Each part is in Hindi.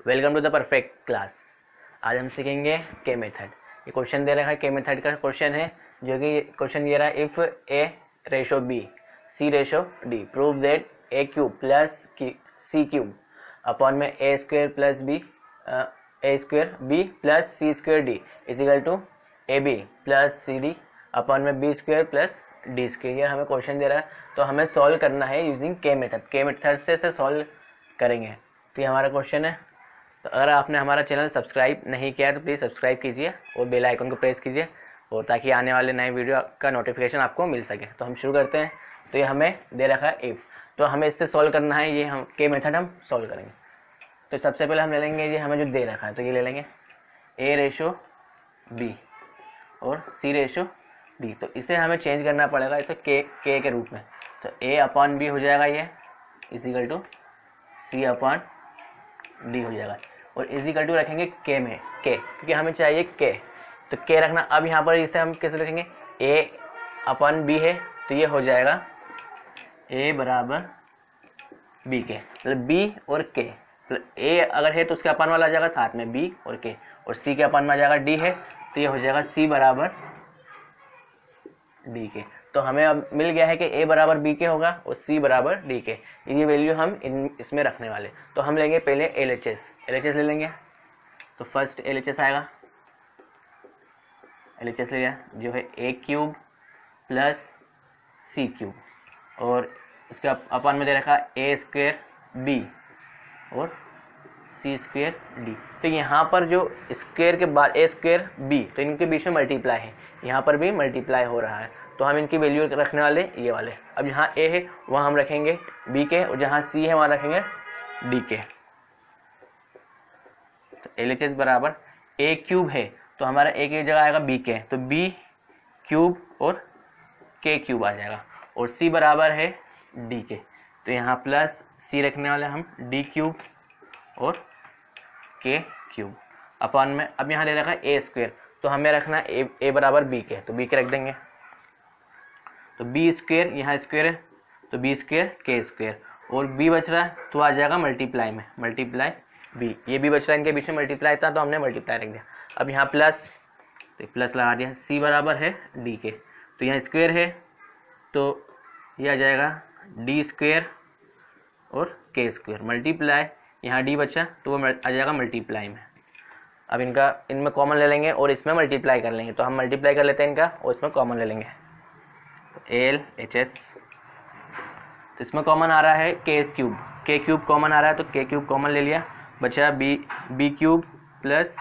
Welcome to the perfect class. आज हम सीखेंगे के मेथड। ये क्वेश्चन दे रखा है, के मेथड का क्वेश्चन है, जो कि क्वेश्चन ये रहा है, if A ratio B C ratio D prove that A cube plus C cube upon में A square plus B A square B plus C square D is equal to A B plus C D upon में B square plus D square. ये हमें क्वेश्चन दे रहा है, तो हमें सॉल्व करना है यूजिंग के मेथड। के मेथड से सॉल्व करेंगे। तो ये हमारा क्वेश्चन है। तो अगर आपने हमारा चैनल सब्सक्राइब नहीं किया है तो प्लीज़ सब्सक्राइब कीजिए और बेल आइकन को प्रेस कीजिए, और ताकि आने वाले नए वीडियो का नोटिफिकेशन आपको मिल सके। तो हम शुरू करते हैं। तो ये हमें दे रखा है इफ़, तो हमें इससे सॉल्व करना है। ये हम के मेथड हम सॉल्व करेंगे। तो सबसे पहले हम ले लेंगे, ये हमें जो दे रखा है, तो ये ले लेंगे ए रेशो बी और सी रेशो डी। तो इसे हमें चेंज करना पड़ेगा इसे के रूप में। तो ए अपॉन बी हो जाएगा, ये is equal to C upon D हो जाएगा, और इजिकल टू रखेंगे के में के, क्योंकि हमें चाहिए के। तो के रखना। अब यहाँ पर इसे हम कैसे लिखेंगे, ए अपॉन बी है, तो ये हो जाएगा ए बराबर बी के, मतलब बी और के। मतलब ए अगर है तो उसके अपान वाला आ जाएगा साथ में बी और के, और सी के अपान में आ जाएगा डी है, तो ये हो जाएगा सी बराबर डी के। तो हमें अब मिल गया है कि ए बराबर बी के होगा और सी बराबर डी के। ये वैल्यू हम इसमें रखने वाले। तो हम लेंगे पहले एलएचएस ले लेंगे। तो फर्स्ट एलएचएस आएगा, एलएचएस ले लिया, जो है A cube plus C cube, और उसके अपन में दे रखा ए स्क्वेयर बी और सी स्क्वेयर डी। तो यहाँ पर जो स्क्वेयर के बाद ए स्क्वेयर बी, तो इनके बीच में मल्टीप्लाई है, यहाँ पर भी मल्टीप्लाई हो रहा है। तो हम इनकी वैल्यू रखने वाले ये वाले। अब जहाँ ए है वहाँ हम रखेंगे बी के, और जहाँ सी है वहाँ रखेंगे डी के। तो एलएचएस बराबर ए क्यूब है, तो हमारा ए की जगह आएगा बी के, तो बी क्यूब और के क्यूब आ जाएगा, और सी बराबर है डी के, तो यहाँ प्लस सी रखने वाले हम डी क्यूब और के क्यूब अपॉन में। अब यहाँ दे रखा है ए स्क्वेयर, तो हमें रखना है ए बराबर बी के, तो बी के रख देंगे। तो बी स्क्वेयर, यहाँ स्क्वेयर है, तो बी स्क्वेयर के स्क्वेयर, और बी बच रहा है तो आ जाएगा मल्टीप्लाई में, मल्टीप्लाई बी। ये भी बच रहा है, इनके बीच में मल्टीप्लाई था तो हमने मल्टीप्लाई रख दिया। अब यहाँ प्लस, तो प्लस लगा दिया। सी बराबर है डी के, तो यहाँ स्क्वेयर है, तो ये आ जाएगा डी स्क्वेयर और के स्क्वेयर, मल्टीप्लाई, यहाँ डी बचा तो वो आ जाएगा मल्टीप्लाई में। अब इनमें कॉमन ले लेंगे और इसमें मल्टीप्लाई कर लेंगे। तो हम मल्टीप्लाई कर लेते हैं इनका, और इसमें कॉमन ले लेंगे, तो एल एच एस। तो इसमें कॉमन आ रहा है के क्यूब कॉमन आ रहा है, तो के क्यूब कॉमन ले लिया, बचा B cube plus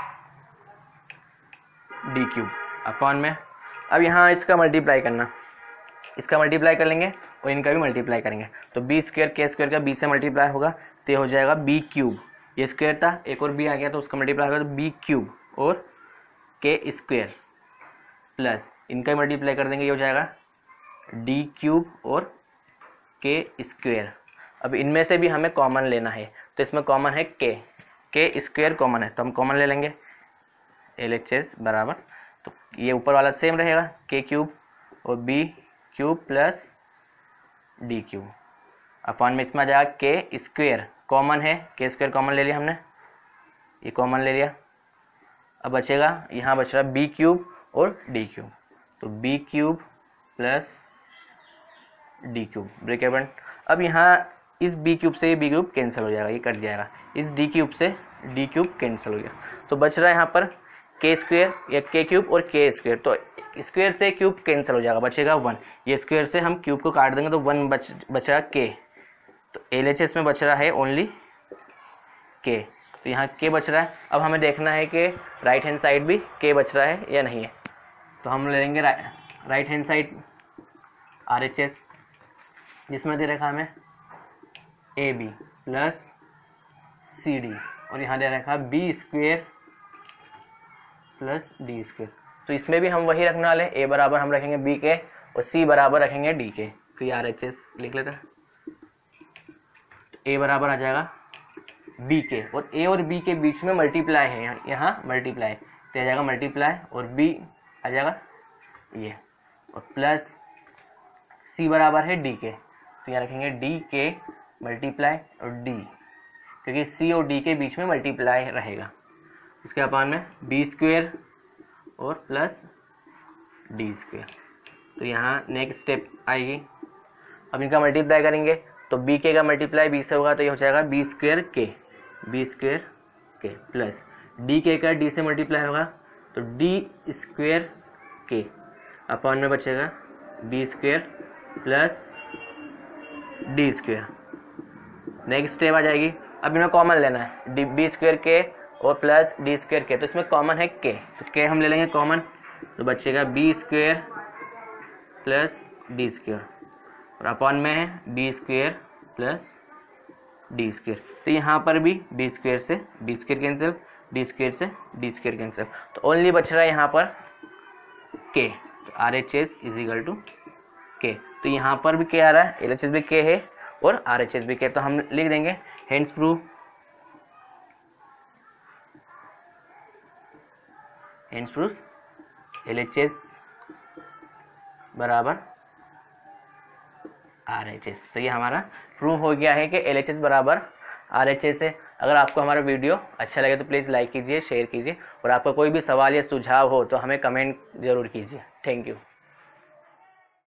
D cube upon में। अब यहाँ इसका मल्टीप्लाई करना, इसका मल्टीप्लाई कर लेंगे और इनका भी मल्टीप्लाई करेंगे। तो बी स्क्वेयर के स्क्वेयर का बी से मल्टीप्लाई होगा, तो ये हो जाएगा बी क्यूब, ये स्क्वेयर था, एक और बी आ गया तो उसका मल्टीप्लाई होगा, तो बी क्यूब और के स्क्वेयर प्लस इनका मल्टीप्लाई कर देंगे, ये हो जाएगा डी क्यूब और के स्क्वेयर। अब इनमें से भी हमें कॉमन लेना है, तो इसमें कॉमन है के स्क्वेयर कॉमन है, तो हम कॉमन ले लेंगे एल एच एस बराबर। तो ये ऊपर वाला सेम रहेगा, के क्यूब और B cube plus D cube upon में इसमें आ जाएगा के स्क्वेयर कॉमन है, के स्क्वेयर कॉमन ले लिया हमने, ये कॉमन ले लिया। अब बचेगा, यहाँ बच रहा बी क्यूब और डी क्यूब, तो B cube plus D cube bracket बंद। अब यहाँ इस बी क्यूब से ये बी क्यूब कैंसिल हो जाएगा, ये कट जाएगा, इस डी क्यूब से डी क्यूब कैंसिल हो गया। तो बच रहा है यहाँ पर के स्क्वेयर या के क्यूब और के स्क्वेयर, तो स्क्वेयर से क्यूब कैंसिल हो जाएगा, बचेगा 1। ये स्क्वेयर से हम क्यूब को काट देंगे तो 1 बच रहा के। तो एलएचएस में बच रहा है ओनली के, तो यहाँ के बच रहा है। अब हमें देखना है कि राइट हैंड साइड भी के बच रहा है या नहीं है। तो हम ले लेंगे राइट हैंड साइड आरएचएस, जिसमें दे रखा हमें A B plus C D, और यहाँ दे रखा B square plus D square. तो इसमें भी हम वही रखने वाले, ए बराबर हम रखेंगे बी के और सी बराबर रखेंगे डी के। तो ये आरएचएस लिख लेते हैं। तो ए बराबर आ जाएगा बी के, और ए और बी के बीच में मल्टीप्लाई है, यहाँ मल्टीप्लाई, तो आ जाएगा मल्टीप्लाई, और बी आ जाएगा ये, और प्लस सी बराबर है डी के, तो यहाँ रखेंगे डी के मल्टीप्लाई और डी क्योंकि सी और डी के बीच में मल्टीप्लाई रहेगा। इसके अपान में बी स्क्वेयर और प्लस डी स्क्वेयर। तो यहाँ नेक्स्ट स्टेप आएगी, अब इनका मल्टीप्लाई करेंगे तो बी के का मल्टीप्लाई बी से होगा तो ये हो जाएगा B square K plus D K का डी से मल्टीप्लाई होगा तो डी स्क्वेयर के अपॉन में बचेगा B square plus D square. Next step आ जाएगी, अब इनमें कॉमन लेना है डी बी स्क्वेयर के और प्लस डी स्क्वेयर के, तो इसमें कॉमन है के, तो के हम ले लेंगे कॉमन, तो बचेगा B square plus D square और अपॉन में है B square plus D square. तो यहाँ पर भी डी स्क्वेयर से D square cancel, D square से डी स्क्वेयर कैंसिल, तो ओनली बच रहा है यहाँ पर के, तो R H S is equal to K. तो यहाँ पर भी के आ रहा है, एल एच एस भी के है और आर एच एस भी के, तो हम लिख देंगे hence proof L H S बराबर आर एच एस। तो ये हमारा प्रूव हो गया है कि एल एच एस बराबर आर एच एस है। अगर आपको हमारा वीडियो अच्छा लगे तो प्लीज़ लाइक कीजिए, शेयर कीजिए और आपका कोई भी सवाल या सुझाव हो तो हमें कमेंट ज़रूर कीजिए। Thank you.